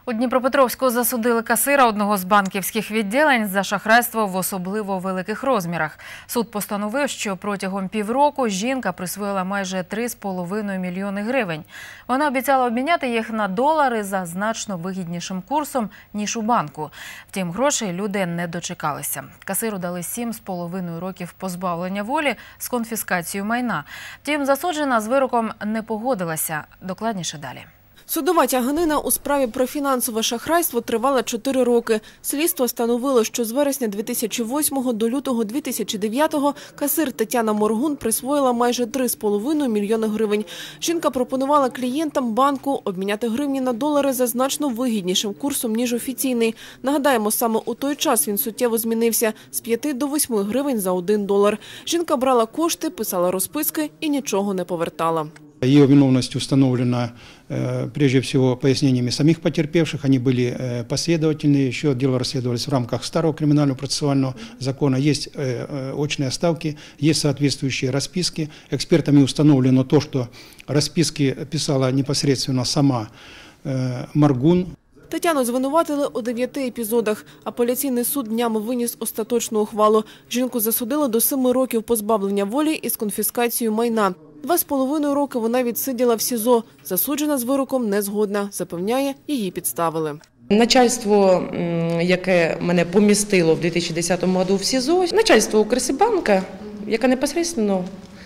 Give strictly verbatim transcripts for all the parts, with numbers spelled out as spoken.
У Дніпропетровську засудили касира одного з банківських відділень за шахрайство в особливо великих розмірах. Суд постановив, що протягом півроку жінка присвоїла майже три з половиною мільйони гривень. Вона обіцяла обміняти їх на долари за значно вигіднішим курсом, ніж у банку. Втім, грошей люди не дочекалися. Касиру дали сім з половиною років позбавлення волі з конфіскацією майна. Втім, засуджена з вироком не погодилася. Докладніше далі. Судова тяганина у справі про фінансове шахрайство тривала чотири роки. Слідство встановило, що з вересня дві тисячі восьмого до лютого дві тисячі дев'ятого касир Тетяна Моргун присвоїла майже три з половиною мільйони гривень. Жінка пропонувала клієнтам банку обміняти гривні на долари за значно вигіднішим курсом, ніж офіційний. Нагадаємо, саме у той час він суттєво змінився – з п'яти до восьми гривень за один долар. Жінка брала кошти, писала розписки і нічого не повертала. Ее виновность установлена прежде всего пояснениями самих потерпевших. Они были последовательны. Еще дело расследовалось в рамках старого криминального процессуального закона. Есть очные ставки, есть соответствующие расписки. Экспертами установлено то, что расписки писала непосредственно сама Моргун. Тетяну звинуватили у дев'яти епізодах. Апеляційний суд днями виніс остаточну ухвалу. Жінку засудили до семи років позбавлення волі із конфіскацією майна. Два з половиною роки вона відсиділа в СІЗО. Засуджена з вироком не згодна. Запевняє, її підставили. Начальство, яке мене помістило в дві тисячі десятому році в СІЗО, начальство Укрсибанка, яке непосередньо,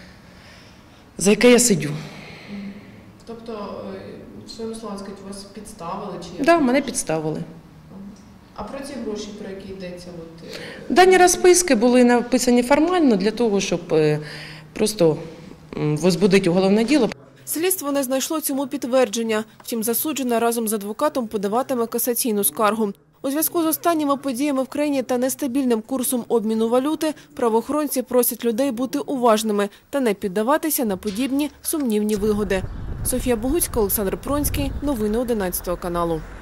за яке я сидю. Тобто, в своєму слові, сказати, вас підставили? Так, да, мене підставили. А про ці гроші, про які йдеться? От... Дані розписки були написані формально для того, щоб просто возбудити уголовне діло. Слідство не знайшло цьому підтвердження. Втім, засуджена разом з адвокатом подаватиме касаційну скаргу. У зв'язку з останніми подіями в країні та нестабільним курсом обміну валюти правоохоронці просять людей бути уважними та не піддаватися на подібні сумнівні вигоди. Софія Богуцька, Олександр Пронський. Новини одинадцятого каналу.